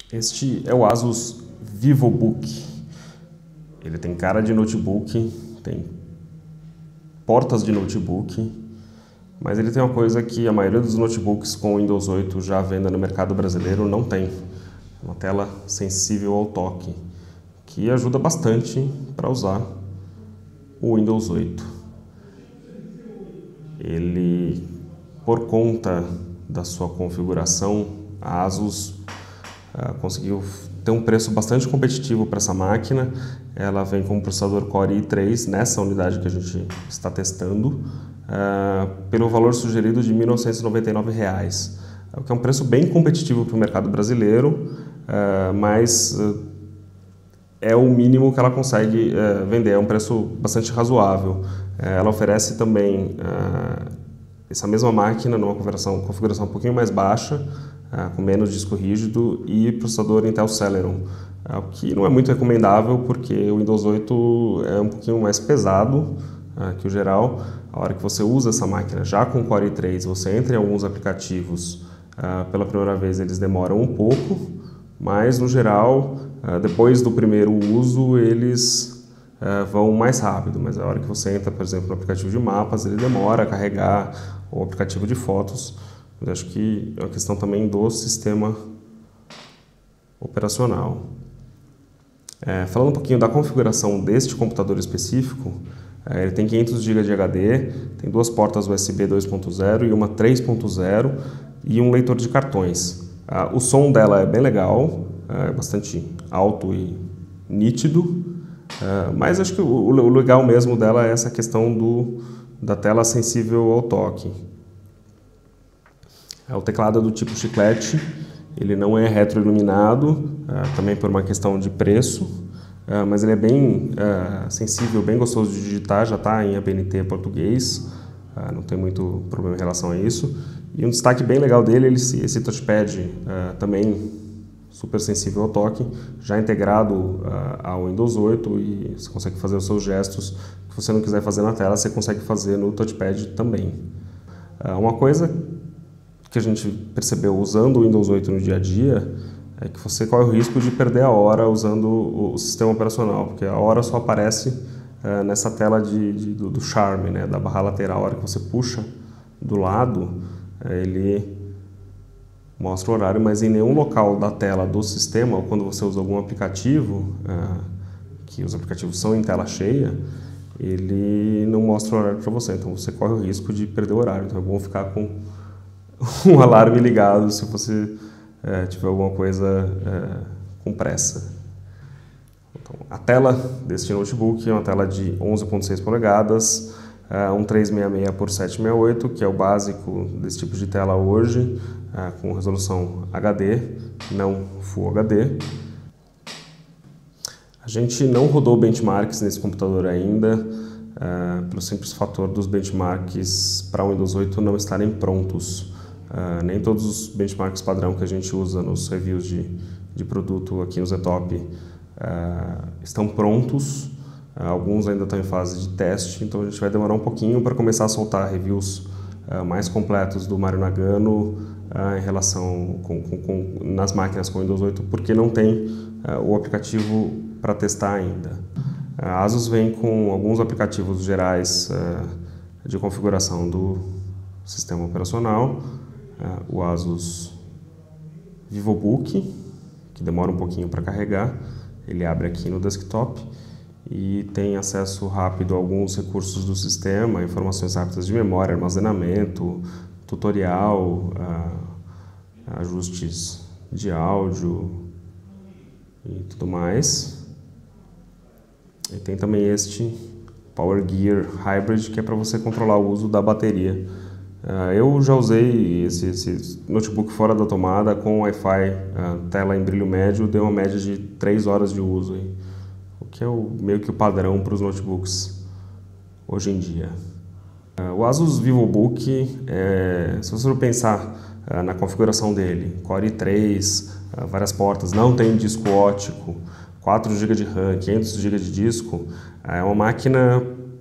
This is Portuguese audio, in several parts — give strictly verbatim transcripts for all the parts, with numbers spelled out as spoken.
Este é o Asus VivoBook. Ele tem cara de notebook, tem portas de notebook, mas ele tem uma coisa que a maioria dos notebooks com Windows oito já à venda no mercado brasileiro não tem. Uma tela sensível ao toque, que ajuda bastante para usar o Windows oito. Ele, por conta da sua configuração, a Asus uh, conseguiu ter um preço bastante competitivo para essa máquina. Ela vem com o processador Core i três nessa unidade que a gente está testando, uh, pelo valor sugerido de mil novecentos e noventa e nove reais, o que é um preço bem competitivo para o mercado brasileiro, uh, mas uh, é o mínimo que ela consegue uh, vender, é um preço bastante razoável. Uh, ela oferece também uh, essa mesma máquina numa configuração, configuração um pouquinho mais baixa, uh, com menos disco rígido e processador Intel Celeron, uh, o que não é muito recomendável porque o Windows oito é um pouquinho mais pesado uh, que o geral. A hora que você usa essa máquina já com Core i três, você entra em alguns aplicativos, uh, pela primeira vez eles demoram um pouco, mas no geral, uh, depois do primeiro uso, eles uh, vão mais rápido. Mas a hora que você entra, por exemplo, no aplicativo de mapas, ele demora a carregar, ou aplicativo de fotos. Mas acho que é uma questão também do sistema operacional. É, falando um pouquinho da configuração deste computador específico, é, ele tem quinhentos gigas de H D, tem duas portas U S B dois ponto zero e uma três ponto zero e um leitor de cartões. Uh, o som dela é bem legal, uh, é bastante alto e nítido, uh, mas acho que o, o legal mesmo dela é essa questão do, da tela sensível ao toque. Uh, o teclado é do tipo chiclete, ele não é retroiluminado, uh, também por uma questão de preço, uh, mas ele é bem uh, sensível, bem gostoso de digitar, já está em A B N T português, uh, não tem muito problema em relação a isso. E um destaque bem legal dele é esse, esse touchpad uh, também super sensível ao toque, já integrado uh, ao Windows oito, e você consegue fazer os seus gestos que você não quiser fazer na tela, você consegue fazer no touchpad também. Uh, uma coisa que a gente percebeu usando o Windows oito no dia a dia é que você corre o risco de perder a hora usando o, o sistema operacional, porque a hora só aparece uh, nessa tela de, de, do, do charme, né, da barra lateral. A hora que você puxa do lado, ele mostra o horário, mas em nenhum local da tela do sistema, ou quando você usa algum aplicativo, uh, que os aplicativos são em tela cheia, ele não mostra o horário para você, então você corre o risco de perder o horário. Então é bom ficar com um alarme ligado se você uh, tiver alguma coisa uh, com pressa. Então, a tela deste notebook é uma tela de onze ponto seis polegadas, Uh, um trezentos e sessenta e seis por setecentos e sessenta e oito, que é o básico desse tipo de tela hoje, uh, com resolução H D, não Full H D. A gente não rodou benchmarks nesse computador ainda, uh, pelo simples fator dos benchmarks para o Windows oito não estarem prontos. Uh, nem todos os benchmarks padrão que a gente usa nos reviews de, de produto aqui no Zetop uh, estão prontos. Alguns ainda estão em fase de teste, então a gente vai demorar um pouquinho para começar a soltar reviews uh, mais completos do Mario Nagano uh, em relação com, com, com, nas máquinas com Windows oito, porque não tem uh, o aplicativo para testar ainda. A Asus vem com alguns aplicativos gerais uh, de configuração do sistema operacional, uh, o Asus VivoBook, que demora um pouquinho para carregar, ele abre aqui no desktop, e tem acesso rápido a alguns recursos do sistema, informações rápidas de memória, armazenamento, tutorial, uh, ajustes de áudio e tudo mais. E tem também este Power Gear Hybrid, que é para você controlar o uso da bateria. Uh, eu já usei esse, esse notebook fora da tomada com Wi-Fi, uh, tela em brilho médio, deu uma média de três horas de uso aí, o que é o, meio que o padrão para os notebooks hoje em dia. Uh, o Asus VivoBook, é, se você for pensar uh, na configuração dele, Core i três, uh, várias portas, não tem disco óptico, quatro gigas de RAM, quinhentos gigas de disco, uh, é uma máquina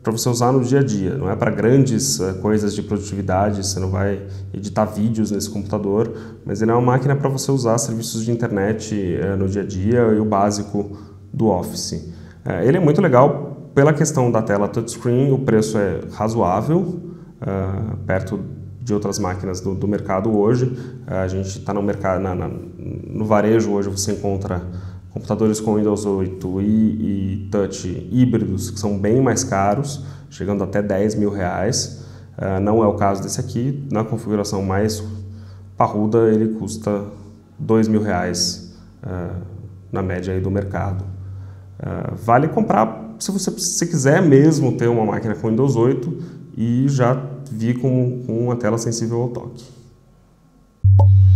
para você usar no dia a dia, não é para grandes uh, coisas de produtividade, você não vai editar vídeos nesse computador, mas ele é uma máquina para você usar serviços de internet uh, no dia a dia e o básico do Office. Uh, ele é muito legal pela questão da tela touchscreen, o preço é razoável, uh, perto de outras máquinas do, do mercado hoje. Uh, a gente está no mercado, na, na, no varejo hoje você encontra computadores com Windows oito e, e Touch híbridos que são bem mais caros, chegando até dez mil reais. Uh, não é o caso desse aqui. Na configuração mais parruda ele custa dois mil reais uh, na média aí do mercado. Uh, vale comprar se você se quiser mesmo ter uma máquina com Windows oito e já vir com, com uma tela sensível ao toque.